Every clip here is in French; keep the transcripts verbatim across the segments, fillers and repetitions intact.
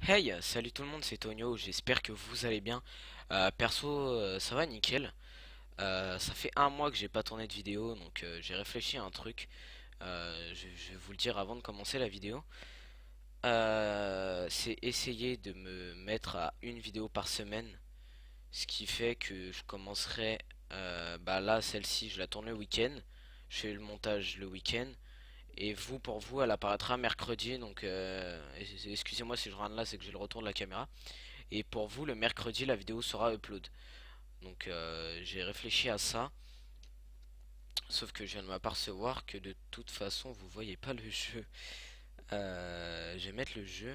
Hey, salut tout le monde, c'est Tonio, j'espère que vous allez bien. Euh, perso, euh, ça va nickel. Euh, ça fait un mois que j'ai pas tourné de vidéo, donc euh, j'ai réfléchi à un truc. Euh, je, je vais vous le dire avant de commencer la vidéo. Euh, c'est essayer de me mettre à une vidéo par semaine, ce qui fait que je commencerai, euh, bah là, celle-ci, je la tourne le week-end. Je fais le montage le week-end. Et vous, pour vous, elle apparaîtra mercredi, donc euh, excusez-moi si je râle là, c'est que j'ai le retour de la caméra. Et pour vous, le mercredi, la vidéo sera upload. Donc euh, j'ai réfléchi à ça. Sauf que je viens de m'apercevoir que de toute façon, vous voyez pas le jeu. Euh, je vais mettre le jeu.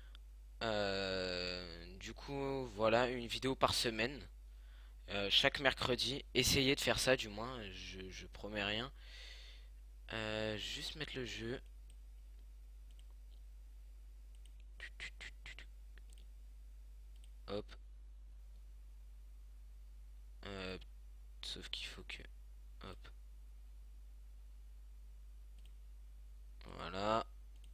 Euh, du coup, voilà, une vidéo par semaine. Euh, chaque mercredi. Essayez de faire ça du moins. Je, je promets rien. Euh, juste mettre le jeu. Hop. Euh, sauf qu'il faut que... Hop. Voilà.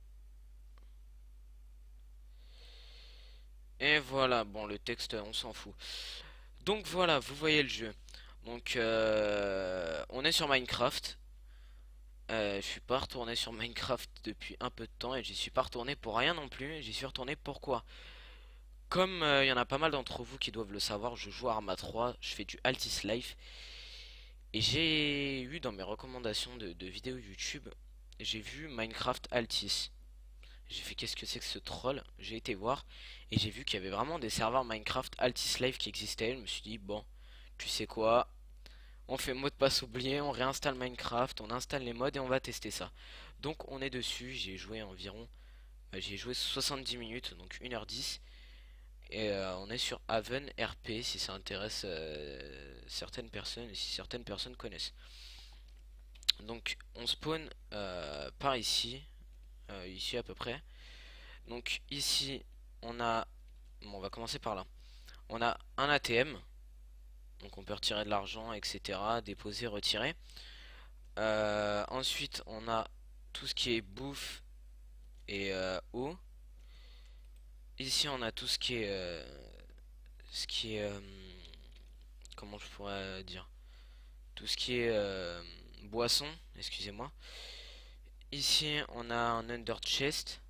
Et voilà, bon le texte on s'en fout. Donc voilà, vous voyez le jeu. Donc euh, on est sur Minecraft. Euh, je suis pas retourné sur Minecraft depuis un peu de temps et j'y suis pas retourné pour rien non plus. J'y suis retourné pourquoi? Comme il y en a pas mal d'entre vous qui doivent le savoir, je joue à Arma trois, je fais du Altis Life. Et j'ai eu dans mes recommandations de, de vidéos YouTube, j'ai vu Minecraft Altis. J'ai fait qu'est-ce que c'est que ce troll? J'ai été voir et j'ai vu qu'il y avait vraiment des serveurs Minecraft Altis Life qui existaient. Je me suis dit bon, tu sais quoi? On fait mot de passe oublié, on réinstalle Minecraft, on installe les mods et on va tester ça. Donc on est dessus, j'ai joué environ, euh, j'ai joué soixante-dix minutes, donc une heure dix. Et euh, on est sur Haven R P si ça intéresse euh, certaines personnes et si certaines personnes connaissent. Donc on spawn euh, par ici, euh, ici à peu près. Donc ici on a, bon, on va commencer par là. On a un A T M, donc on peut retirer de l'argent, et cetera. Déposer, retirer. Euh, ensuite on a tout ce qui est bouffe et euh, eau. Ici on a tout ce qui est, euh, ce qui est, euh, comment je pourrais dire, tout ce qui est euh, boisson, excusez-moi. Ici on a un under chest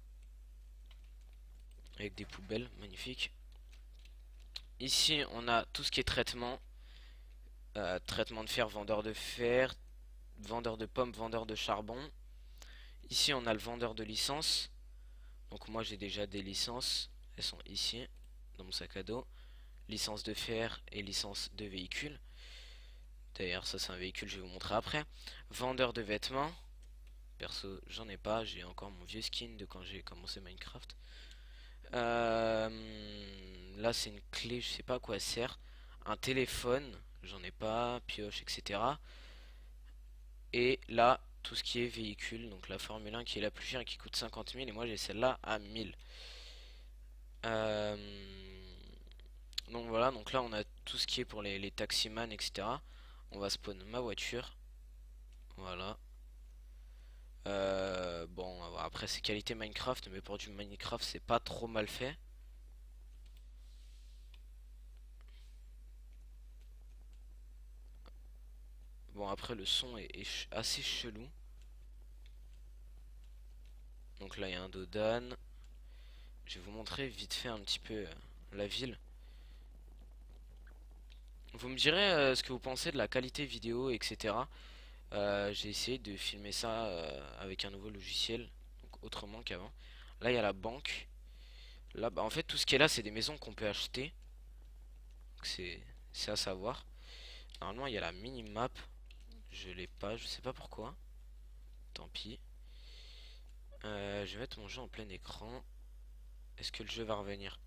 avec des poubelles, magnifique. Ici on a tout ce qui est traitement, euh, traitement de fer, vendeur de fer, vendeur de pommes, vendeur de charbon. Ici on a le vendeur de licence. Donc moi j'ai déjà des licences, elles sont ici dans mon sac à dos. Licence de fer et licence de véhicule. D'ailleurs ça c'est un véhicule, je vais vous montrer après. Vendeur de vêtements. Perso j'en ai pas, j'ai encore mon vieux skin de quand j'ai commencé Minecraft. Euh, là c'est une clé, je sais pas à quoi elle sert. Un téléphone, j'en ai pas, pioche, et cetera. Et là tout ce qui est véhicule, donc la Formule un qui est la plus chère et qui coûte cinquante mille et moi j'ai celle-là à mille. Euh, donc voilà, donc là on a tout ce qui est pour les, les taximans, et cetera. On va spawn ma voiture. Voilà. Euh, bon, après c'est qualité Minecraft, mais pour du Minecraft c'est pas trop mal fait. Bon, après le son est, est ch- assez chelou. Donc là il y a un dos d'âne. Je vais vous montrer vite fait un petit peu euh, la ville. Vous me direz euh, ce que vous pensez de la qualité vidéo, et cetera. Euh, j'ai essayé de filmer ça euh, avec un nouveau logiciel, donc autrement qu'avant. Là il y a la banque. Là, bah, en fait, tout ce qui est là, c'est des maisons qu'on peut acheter. C'est c'est à savoir. Normalement, il y a la mini-map. Je l'ai pas, je sais pas pourquoi. Tant pis. Euh, je vais mettre mon jeu en plein écran. Est-ce que le jeu va revenir?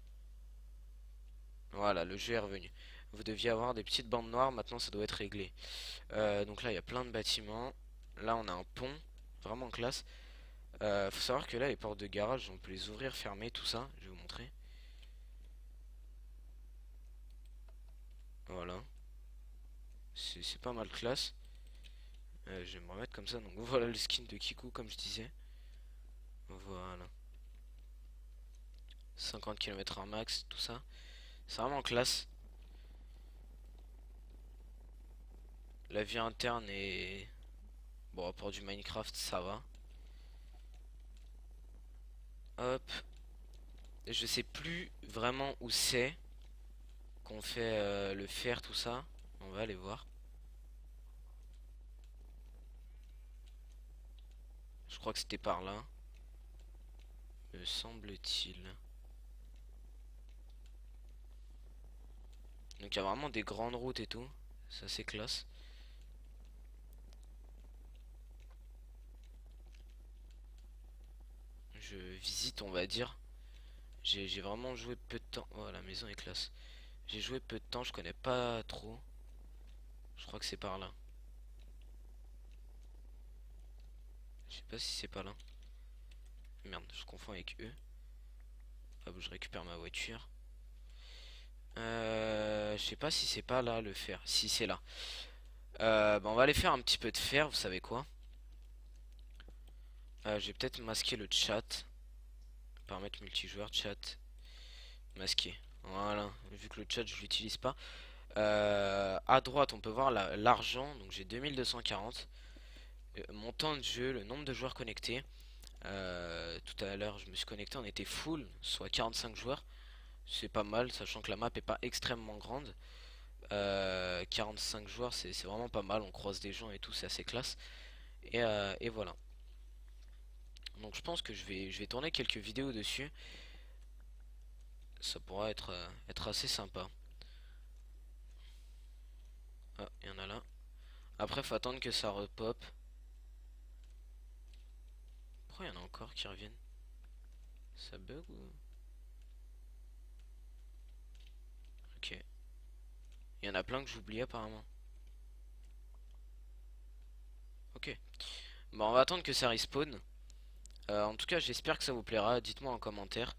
Voilà, le jeu est revenu. Vous deviez avoir des petites bandes noires, maintenant ça doit être réglé. Euh, donc là, il y a plein de bâtiments. Là, on a un pont, vraiment classe. Euh, faut savoir que là, les portes de garage, on peut les ouvrir, fermer, tout ça. Je vais vous montrer. Voilà. C'est c'est pas mal classe. Euh, je vais me remettre comme ça. Donc voilà le skin de Kiku, comme je disais. Voilà. cinquante kilomètres heure max, tout ça. C'est vraiment classe. La vie interne est... Bon, pour du Minecraft, ça va. Hop. Je sais plus vraiment où c'est qu'on fait euh, le fer, tout ça. On va aller voir. Je crois que c'était par là. Me semble-t-il. Donc il y a vraiment des grandes routes et tout. Ça c'est classe. Je visite, on va dire. J'ai vraiment joué peu de temps. Oh, la maison est classe. J'ai joué peu de temps, je connais pas trop. Je crois que c'est par là. Je sais pas si c'est pas là. Merde, je confonds avec eux. Hop, je récupère ma voiture. Euh, je sais pas si c'est pas là le fer. Si c'est là. Euh, bah on va aller faire un petit peu de fer, vous savez quoi. Euh, je vais peut-être masquer le chat. Paramètres multijoueur, chat. Masqué. Voilà. Vu que le chat je l'utilise pas. Euh, à droite on peut voir l'argent. Donc j'ai deux mille deux cent quarante. Euh, mon temps de jeu, le nombre de joueurs connectés. Euh, tout à l'heure je me suis connecté, on était full, soit quarante-cinq joueurs. C'est pas mal, sachant que la map est pas extrêmement grande. euh, quarante-cinq joueurs, c'est vraiment pas mal, on croise des gens et tout, c'est assez classe. Et, euh, et voilà. Donc je pense que je vais, je vais tourner quelques vidéos dessus. Ça pourra être, euh, être assez sympa. Ah, il y en a là. Après faut attendre que ça repop. Pourquoi il y en a encore qui reviennent? Ça bug ou... Ok. Il y en a plein que j'oublie apparemment. Ok. Bon, on va attendre que ça respawn. Euh, en tout cas, j'espère que ça vous plaira. Dites-moi en commentaire.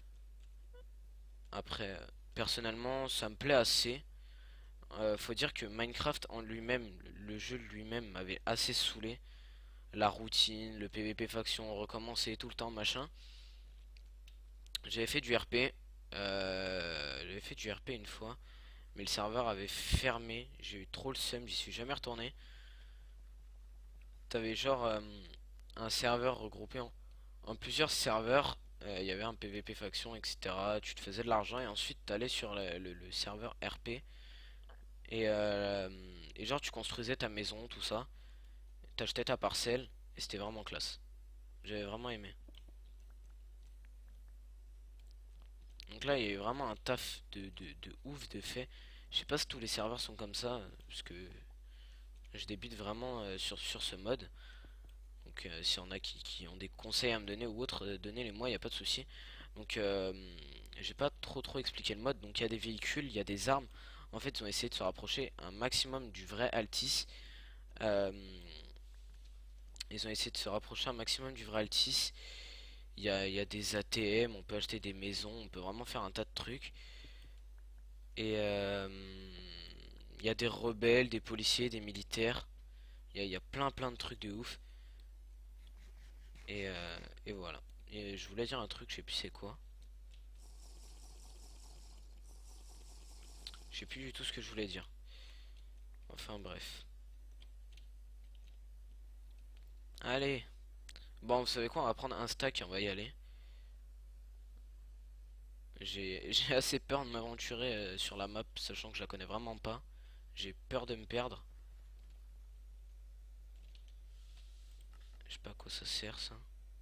Après, euh, personnellement, ça me plaît assez. Euh, faut dire que Minecraft en lui-même, le jeu lui-même m'avait assez saoulé. La routine, le P V P faction, recommencer tout le temps, machin. J'avais fait du R P. Euh, J'avais fait du R P une fois. Mais le serveur avait fermé. J'ai eu trop le seum, j'y suis jamais retourné. T'avais genre euh, un serveur regroupé en, en plusieurs serveurs. Euh, Il y avait un P V P faction, et cetera. Tu te faisais de l'argent et ensuite t'allais sur le, le- le serveur R P. Et, euh, et genre tu construisais ta maison, tout ça. T'achetais ta parcelle. Et c'était vraiment classe. J'avais vraiment aimé. Donc là il y a eu vraiment un taf de, de, de ouf de fait. Je sais pas si tous les serveurs sont comme ça. Parce que je débute vraiment euh, sur, sur ce mode. Donc euh, s'il y en a qui, qui ont des conseils à me donner ou autre, euh, donnez-les-moi, il n'y a pas de souci. Donc euh, j'ai pas trop trop expliqué le mode. Donc il y a des véhicules, il y a des armes. En fait ils ont essayé de se rapprocher un maximum du vrai Altis. Euh, ils ont essayé de se rapprocher un maximum du vrai Altis. Il y a, il y a des A T M, on peut acheter des maisons, on peut vraiment faire un tas de trucs. Et euh, il y a des rebelles, des policiers, des militaires. Il y a, il y a plein plein de trucs de ouf. Et, euh, et voilà. Et je voulais dire un truc, je sais plus c'est quoi. Je sais plus du tout ce que je voulais dire. Enfin bref. Allez. Bon, vous savez quoi, on va prendre un stack et on va y aller. J'ai j'ai assez peur de m'aventurer euh, sur la map, sachant que je la connais vraiment pas. J'ai peur de me perdre. Je sais pas à quoi ça sert ça.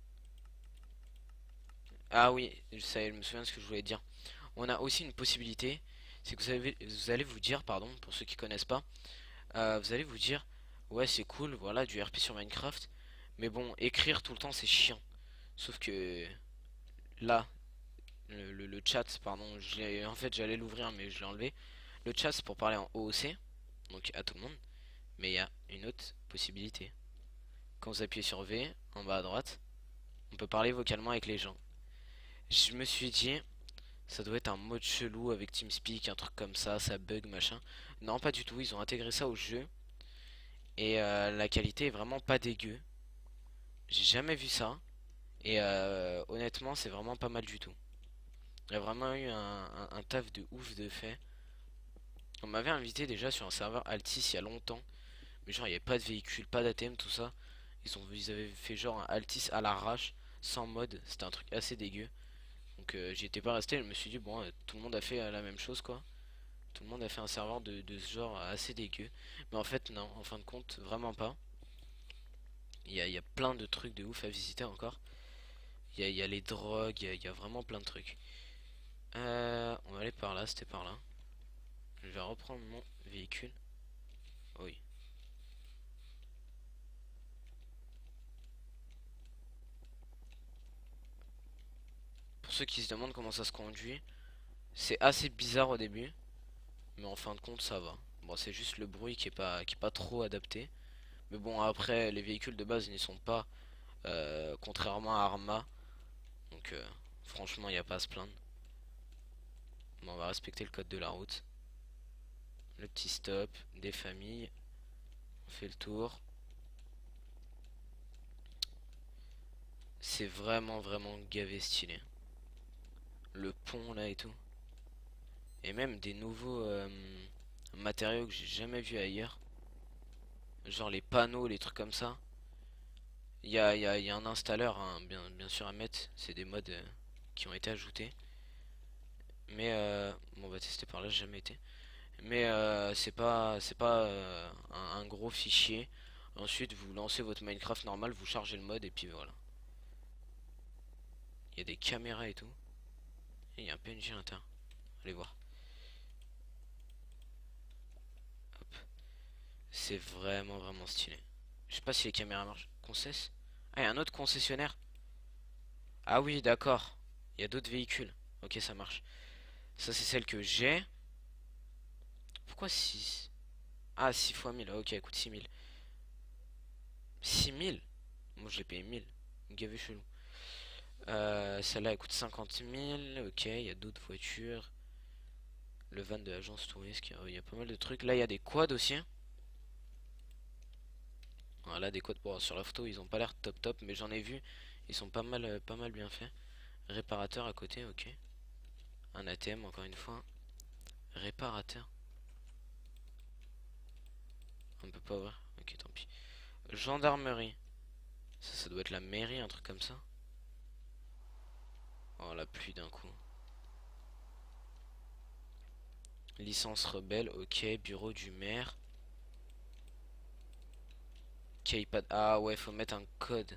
Ah oui, ça, je me souviens de ce que je voulais dire. On a aussi une possibilité, c'est que vous, avez, vous allez vous dire, pardon, pour ceux qui connaissent pas, euh, vous allez vous dire, ouais c'est cool, voilà, du R P sur Minecraft, mais bon, écrire tout le temps c'est chiant. Sauf que là, le, le- le chat, pardon, j'ai en fait j'allais l'ouvrir mais je l'ai enlevé. Le chat c'est pour parler en O O C, donc à tout le monde, mais il y a une autre possibilité. Quand vous appuyez sur V, en bas à droite, on peut parler vocalement avec les gens. Je me suis dit, ça doit être un mode chelou avec TeamSpeak, un truc comme ça, ça bug, machin. Non, pas du tout, ils ont intégré ça au jeu. Et euh, la qualité est vraiment pas dégueu. J'ai jamais vu ça. Et euh, honnêtement, c'est vraiment pas mal du tout. Il y a vraiment eu un, un, un taf de ouf de fait. On m'avait invité déjà sur un serveur Altis il y a longtemps. Mais genre il n'y avait pas de véhicule, pas d'A T M, tout ça. Ils, ont, ils avaient fait genre un Altis à l'arrache, sans mode. C'était un truc assez dégueu. Donc euh, j'y étais pas resté, je me suis dit bon, euh, tout le monde a fait euh, la même chose quoi. Tout le monde a fait un serveur de, de ce genre assez dégueu. Mais en fait non, en fin de compte, vraiment pas. Il y a, il y a plein de trucs de ouf à visiter encore. Il y a, il y a les drogues, il y a, il y a vraiment plein de trucs. Euh, on va aller par là, c'était par là. Je vais reprendre mon véhicule. Oui. Pour ceux qui se demandent comment ça se conduit, c'est assez bizarre au début, mais en fin de compte ça va. Bon, c'est juste le bruit qui est pas, qui est pas trop adapté. Mais bon, après, les véhicules de base n'y sont pas, euh, contrairement à Arma. Donc, euh, franchement, il n'y a pas à se plaindre. Bon, on va respecter le code de la route. Le petit stop, des familles. On fait le tour. C'est vraiment, vraiment gavé stylé. Le pont là et tout. Et même des nouveaux euh, matériaux que j'ai jamais vu ailleurs. Genre les panneaux, les trucs comme ça. Il y a, y a- y a un installeur, hein, bien, bien sûr à mettre. C'est des mods euh, qui ont été ajoutés. Mais euh, bon, on va tester par là, j'ai jamais été. Mais euh, c'est pas, c'est pas euh, un, un gros fichier. Ensuite, vous lancez votre Minecraft normal, vous chargez le mode et puis voilà. Il y a des caméras et tout. Et il y a un P N J à l'intérieur. Allez voir. Hop. C'est vraiment, vraiment stylé. Je sais pas si les caméras marchent. Concess. Ah, il y a un autre concessionnaire. Ah oui, d'accord. Il y a d'autres véhicules. Ok, ça marche. Ça, c'est celle que j'ai. Pourquoi six? Ah, six fois mille. Ok, elle coûte six mille. six mille. Moi, je l'ai payé mille. Gavé chelou. Euh, celle-là, elle coûte cinquante mille. Ok, il y a d'autres voitures. Le van de l'agence touriste. Il y a pas mal de trucs. Là, il y a des quads aussi. Voilà, des quads. Bon, sur la photo, ils ont pas l'air top top. Mais j'en ai vu. Ils sont pas mal, euh, pas mal bien faits. Réparateur à côté, ok. Un A T M, encore une fois. Réparateur. On peut pas ouvrir. Ok, tant pis. Gendarmerie. Ça, ça doit être la mairie, un truc comme ça. Oh, la pluie d'un coup. Licence rebelle, ok. Bureau du maire. Keypad. Ah ouais, faut mettre un code.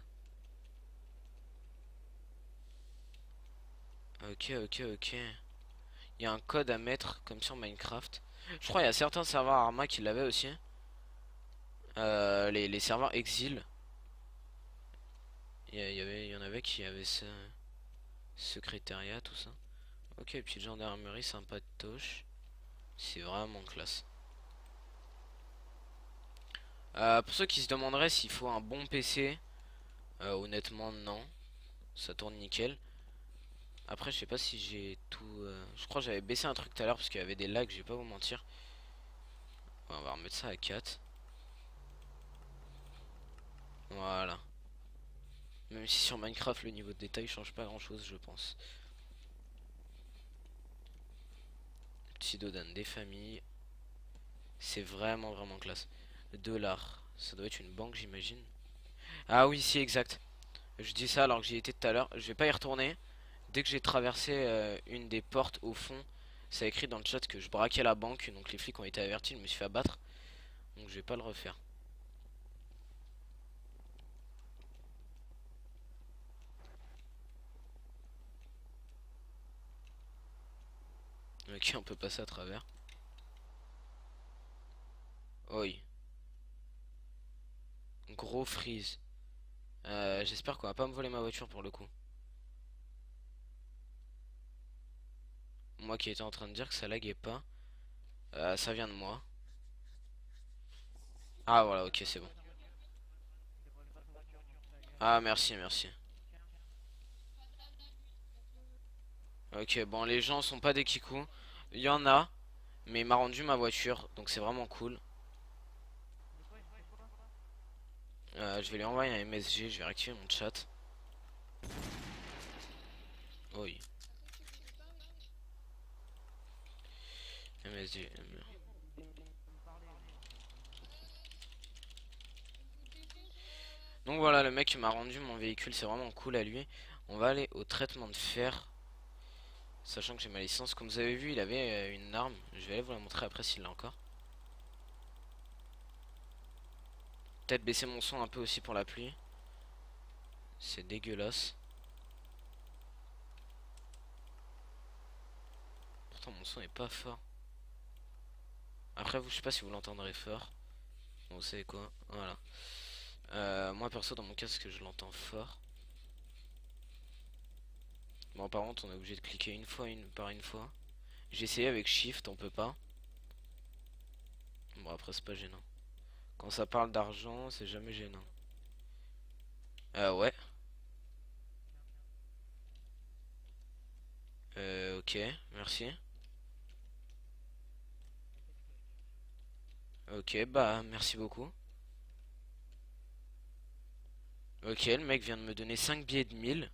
Ok, ok, ok. Il y a un code à mettre, comme sur Minecraft. Je crois qu'il y a certains serveurs Arma qui l'avaient aussi. Euh, les, les serveurs Exil. Il y, y avait, il y en avait qui avaient ce secrétariat, tout ça. Ok, petite gendarmerie sympa de touche. C'est vraiment classe. Euh, pour ceux qui se demanderaient s'il faut un bon P C, euh, honnêtement non, ça tourne nickel. Après je sais pas si j'ai tout, euh, je crois que j'avais baissé un truc tout à l'heure parce qu'il y avait des lags, je vais pas vous mentir. Ouais, on va remettre ça à quatre. Voilà. Même si sur Minecraft le niveau de détail change pas grand chose je pense. Petit dodan des familles. C'est vraiment vraiment classe. Dollars, ça doit être une banque j'imagine. Ah oui si exact. Je dis ça alors que j'y étais tout à l'heure. Je vais pas y retourner. Dès que j'ai traversé euh, une des portes au fond, ça a écrit dans le chat que je braquais la banque. Donc les flics ont été avertis, je me suis fait abattre. Donc je vais pas le refaire. Ok, on peut passer à travers. Oui. Gros freeze. Euh, J'espère qu'on va pas me voler ma voiture pour le coup. Moi qui étais en train de dire que ça laguait pas. Euh, ça vient de moi. Ah voilà, ok, c'est bon. Ah merci, merci. Ok, bon, les gens sont pas des kikous. Il y en a, mais il m'a rendu ma voiture, donc c'est vraiment cool. Euh, je vais lui envoyer un M S G, je vais réactiver mon chat. Oui. Vas-y. Donc voilà, le mec m'a rendu mon véhicule, c'est vraiment cool à lui. On va aller au traitement de fer. Sachant que j'ai ma licence. Comme vous avez vu, il avait euh, une arme. Je vais aller vous la montrer après s'il l'a encore. Peut-être baisser mon son un peu aussi pour la pluie. C'est dégueulasse. Pourtant mon son est pas fort. Après vous, je sais pas si vous l'entendrez fort. Bon, vous savez quoi, voilà. Euh, moi perso dans mon casque je l'entends fort. Bon par contre on est obligé de cliquer une fois une par une fois. J'ai essayé avec Shift, on peut pas. Bon après c'est pas gênant. Quand ça parle d'argent c'est jamais gênant. Euh ouais. Euh ok, merci. Ok bah merci beaucoup. Ok, le mec vient de me donner cinq billets de mille.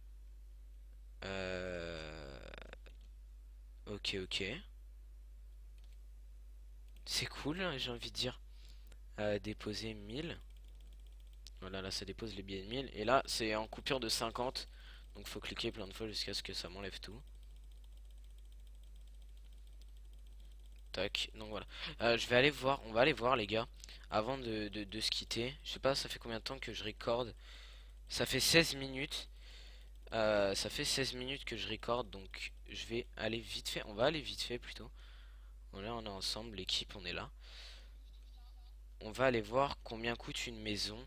Euh... Ok, ok. C'est cool, hein, j'ai envie de dire. Euh, déposer mille. Voilà, là ça dépose les billets de mille. Et là, c'est en coupure de cinquante. Donc faut cliquer plein de fois jusqu'à ce que ça m'enlève tout. Tac, donc voilà. Euh, je vais aller voir, on va aller voir les gars. Avant de, de, de se quitter. Je sais pas, ça fait combien de temps que je recorde. Ça fait seize minutes. Euh, ça fait seize minutes que je recorde. Donc je vais aller vite fait. On va aller vite fait plutôt. Voilà, on est ensemble, l'équipe, on est là. On va aller voir combien coûte une maison.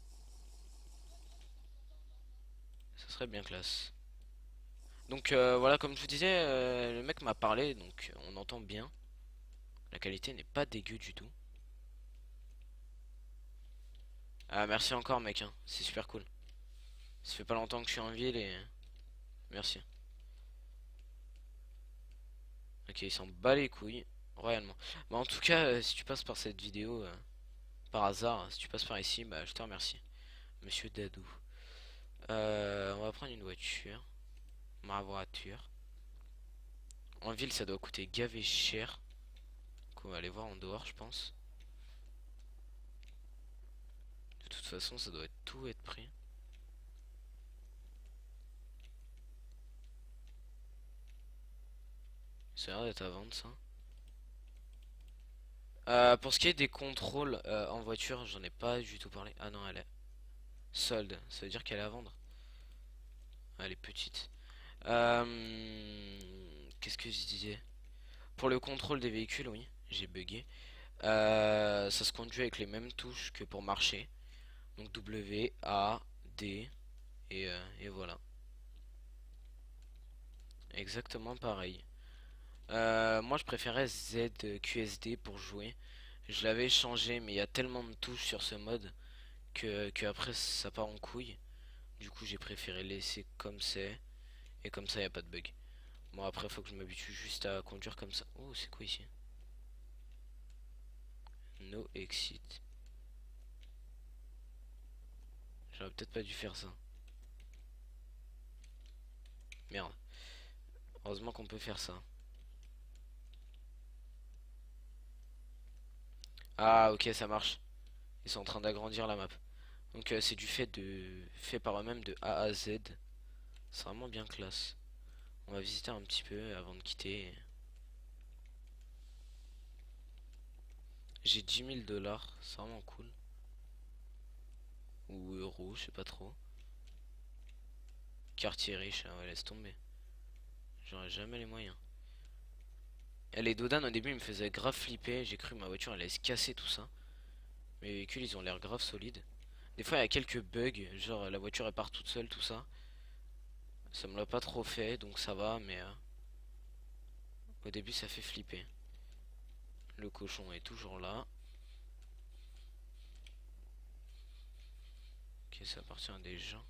Ça serait bien classe. Donc euh, voilà, comme je vous disais, euh, le mec m'a parlé, donc on entend bien. La qualité n'est pas dégueu du tout. Ah merci encore mec, hein. C'est super cool. Ça fait pas longtemps que je suis en ville et... Merci. Ok, il s'en bat les couilles, royalement. Bah en tout cas, euh, si tu passes par cette vidéo, euh, par hasard, si tu passes par ici, bah je te remercie. Monsieur Dadou. Euh, on va prendre une voiture. Ma voiture. En ville, ça doit coûter gavé cher. Donc on va aller voir en dehors, je pense. De toute façon, ça doit être tout être pris. Ça a l'air d'être à vendre, ça. Euh, pour ce qui est des contrôles euh, en voiture, j'en ai pas du tout parlé. Ah non, elle est solde. Ça veut dire qu'elle est à vendre. Elle est petite. Euh, Qu'est-ce que je disais? Pour le contrôle des véhicules, oui, j'ai bugué. Euh, ça se conduit avec les mêmes touches que pour marcher. Donc W, A, D et, euh, et voilà. Exactement pareil. Euh, moi je préférais Z Q S D pour jouer. Je l'avais changé mais il y a tellement de touches sur ce mode que, que après ça part en couille. Du coup j'ai préféré laisser comme c'est. Et comme ça il n'y a pas de bug. Bon après faut que je m'habitue juste à conduire comme ça. Oh c'est quoi ici? No exit. J'aurais peut-être pas dû faire ça. Merde. Heureusement qu'on peut faire ça. Ah ok ça marche. Ils sont en train d'agrandir la map. Donc euh, c'est du fait de fait par eux-mêmes de A à Z. C'est vraiment bien classe. On va visiter un petit peu avant de quitter. J'ai dix mille dollars, c'est vraiment cool. Ou euros, je sais pas trop. Quartier riche, ah ouais, laisse tomber. J'aurais jamais les moyens. Et les Dodan au début ils me faisaient grave flipper. J'ai cru que ma voiture allait se casser tout ça. Mes véhicules ils ont l'air grave solides. Des fois il y a quelques bugs, genre la voiture elle part toute seule, tout ça. Ça me l'a pas trop fait, donc ça va, mais euh, au début ça fait flipper. Le cochon est toujours là. Ok, ça appartient à des gens.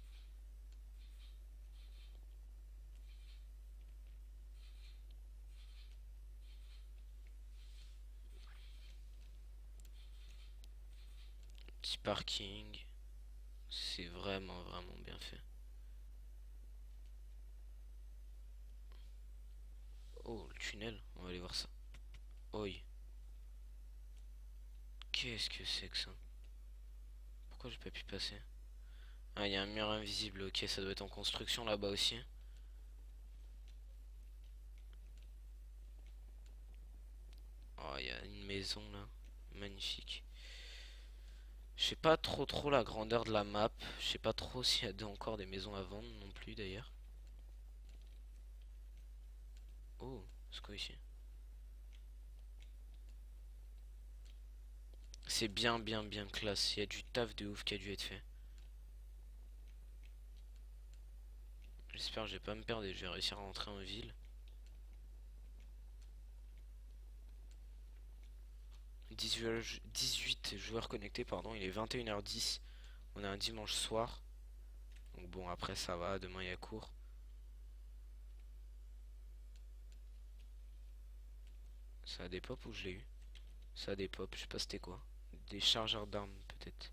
Petit parking. C'est vraiment vraiment bien fait. Oh, le tunnel, on va aller voir ça. Oi. Qu'est-ce que c'est que ça? Pourquoi j'ai pas pu passer? Ah, il y a un mur invisible. Ok, ça doit être en construction là-bas aussi. Oh, il y a une maison là. Magnifique. Je sais pas trop trop la grandeur de la map. Je sais pas trop s'il y a encore des maisons à vendre non plus d'ailleurs. Oh, c'est quoi ici? C'est bien bien bien classe. Il y a du taf de ouf qui a dû être fait. J'espère que je vais pas me perdre et je vais réussir à rentrer en ville. dix-huit joueurs connectés, pardon. Il est vingt et une heures dix. On est un dimanche soir. Donc bon, après ça va. Demain il y a cours. Ça a des pop ou je l'ai eu? Ça a des pop, je sais pas c'était quoi. Des chargeurs d'armes peut-être.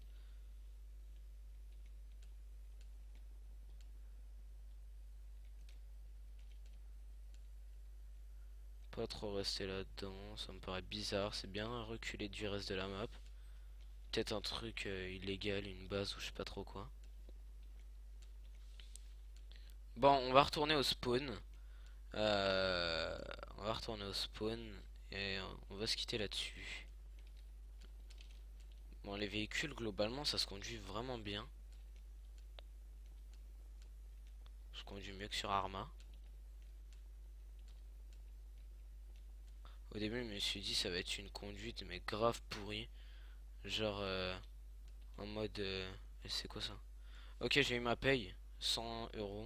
Pas trop rester là-dedans, ça me paraît bizarre. C'est bien reculé du reste de la map. Peut-être un truc euh, illégal, une base ou je sais pas trop quoi. Bon, on va retourner au spawn. Euh, on va retourner au spawn et on va se quitter là-dessus. Bon, les véhicules, globalement, ça se conduit vraiment bien. Je conduis mieux que sur Arma. Au début, je me suis dit, ça va être une conduite, mais grave pourrie. Genre, euh, en mode... euh, c'est quoi ça? Ok, j'ai eu ma paye. cent euros.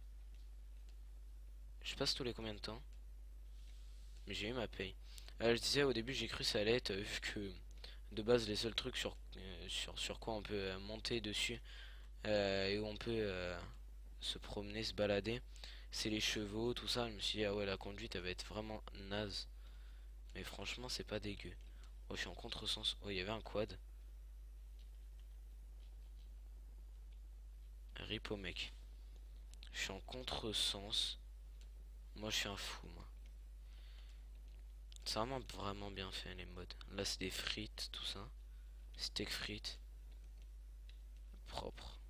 Je passe tous les combien de temps? Mais j'ai eu ma paye. Euh, je disais, au début, j'ai cru ça allait être, euh, vu que... De base, les seuls trucs sur, euh, sur, sur quoi on peut euh, monter dessus euh, et où on peut euh, se promener, se balader, c'est les chevaux, tout ça. Je me suis dit, ah ouais, la conduite, elle va être vraiment naze. Mais franchement, c'est pas dégueu. Oh, je suis en contresens. Oh, il y avait un quad. Rip au mec. Je suis en contresens. Moi, je suis un fou, moi. C'est vraiment, vraiment bien fait, les modes. Là, c'est des frites, tout ça. Steak frites. Propre.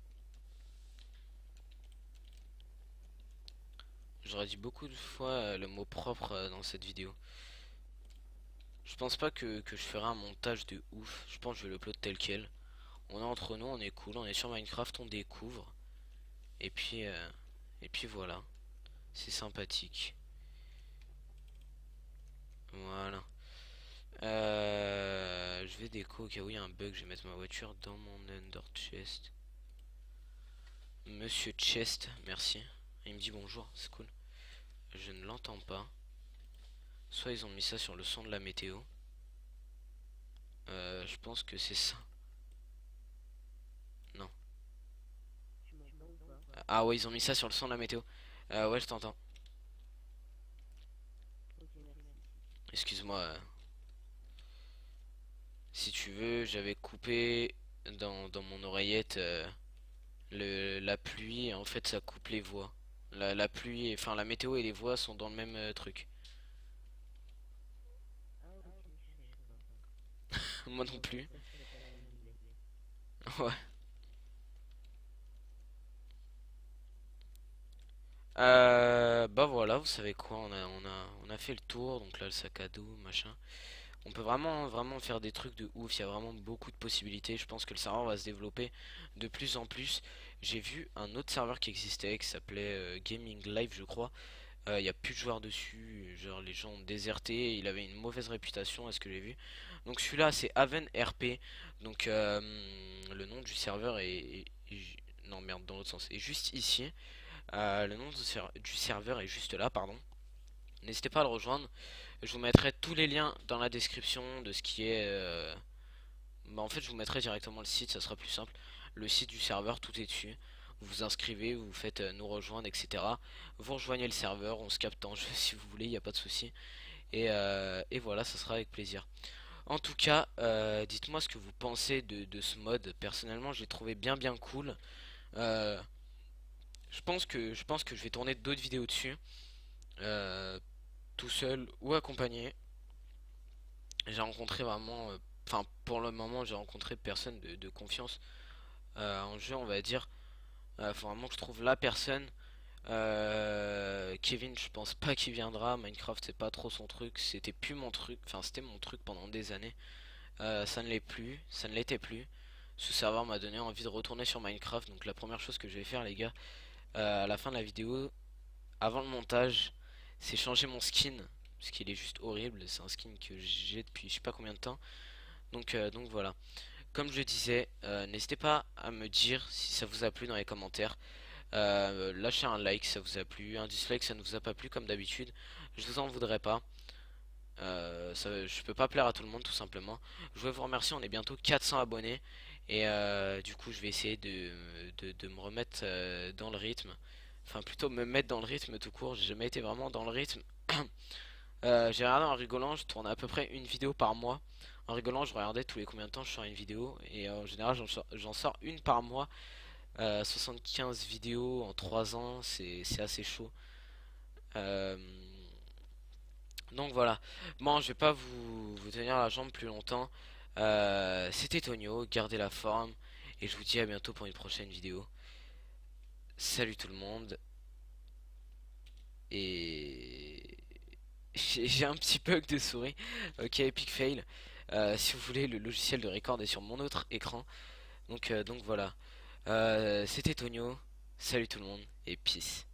J'aurais dit beaucoup de fois euh, le mot propre euh, dans cette vidéo. Je pense pas que, que je ferai un montage de ouf. Je pense que je vais l'upload tel quel. On est entre nous, on est cool, on est sur Minecraft, on découvre. Et puis, euh, et puis voilà. C'est sympathique. Voilà. Euh, je vais déco au cas où il y a un bug. Je vais mettre ma voiture dans mon under chest. Monsieur Chest, merci. Il me dit bonjour, c'est cool. Je ne l'entends pas. Soit ils ont mis ça sur le son de la météo. Euh, je pense que c'est ça. Non. Ah ouais, ils ont mis ça sur le son de la météo. Euh, ouais, je t'entends. Excuse-moi. euh, Si tu veux, j'avais coupé dans, dans mon oreillette euh, le, la pluie. Et en fait, ça coupe les voix. La, la pluie, enfin la météo et les voix sont dans le même euh, truc. Moi non plus. Ouais. Euh, bah voilà, vous savez quoi, on a, on a, on a fait le tour. Donc là, le sac à dos, machin. On peut vraiment, vraiment faire des trucs de ouf. Il y a vraiment beaucoup de possibilités. Je pense que le serveur va se développer de plus en plus. J'ai vu un autre serveur qui existait, qui s'appelait euh, Gaming Live, je crois. Euh, Il y a plus de joueurs dessus. Genre, les gens ont déserté. Il avait une mauvaise réputation, à ce que j'ai vu. Donc celui-là, c'est Aven R P. Donc euh, le nom du serveur est, est- est- non merde, dans l'autre sens. Est juste ici. Euh, le nom du, ser- du serveur est juste là, pardon. N'hésitez pas à le rejoindre. Je vous mettrai tous les liens dans la description de ce qui est... euh, Bah en fait je vous mettrai directement le site, ça sera plus simple. Le site du serveur, tout est dessus. Vous vous inscrivez, vous faites euh, nous rejoindre, et cetera. Vous rejoignez le serveur, on se capte en jeu si vous voulez, il n'y a pas de souci. Et, euh, et voilà, ça sera avec plaisir. En tout cas, euh, dites-moi ce que vous pensez de, de ce mode. Personnellement, je l'ai trouvé bien bien cool. Euh, je pense que je pense que je vais tourner d'autres vidéos dessus, euh, tout seul ou accompagné. J'ai rencontré vraiment, euh, enfin pour le moment j'ai rencontré personne de, de confiance euh, en jeu on va dire. Euh, faut vraiment que je trouve la personne. Euh, Kevin, je pense pas qu'il viendra. Minecraft, c'est pas trop son truc. C'était plus mon truc. Enfin, c'était mon truc pendant des années. Euh, ça ne l'est plus. Ça ne l'était plus. Ce serveur m'a donné envie de retourner sur Minecraft. Donc, la première chose que je vais faire, les gars, euh, à la fin de la vidéo, avant le montage, c'est changer mon skin. Parce qu'il est juste horrible. C'est un skin que j'ai depuis je sais pas combien de temps. Donc, euh, donc voilà. Comme je disais, euh, n'hésitez pas à me dire si ça vous a plu dans les commentaires. Euh, lâchez un like si ça vous a plu, un dislike si ça ne vous a pas plu comme d'habitude. Je vous en voudrais pas. Euh, ça, je peux pas plaire à tout le monde tout simplement. Je voulais vous remercier, on est bientôt quatre cents abonnés. Et euh, du coup je vais essayer de, de, de me remettre euh, dans le rythme. Enfin plutôt me mettre dans le rythme tout court. J'ai jamais été vraiment dans le rythme. Euh, j'ai regardé en rigolant, je tourne à peu près une vidéo par mois. En rigolant, je regardais tous les combien de temps je sors une vidéo. Et euh, en général j'en sors, j'en sors une par mois. Euh, soixante-quinze vidéos en trois ans, c'est c'est assez chaud. Euh, donc voilà. Bon, je vais pas vous, vous tenir la jambe plus longtemps. Euh, C'était Tonio, gardez la forme. Et je vous dis à bientôt pour une prochaine vidéo. Salut tout le monde. Et j'ai j'ai un petit bug de souris. Ok, epic fail. Euh, si vous voulez, le logiciel de record est sur mon autre écran. Donc, euh, donc voilà. Euh, C'était Tonio. Salut tout le monde et peace.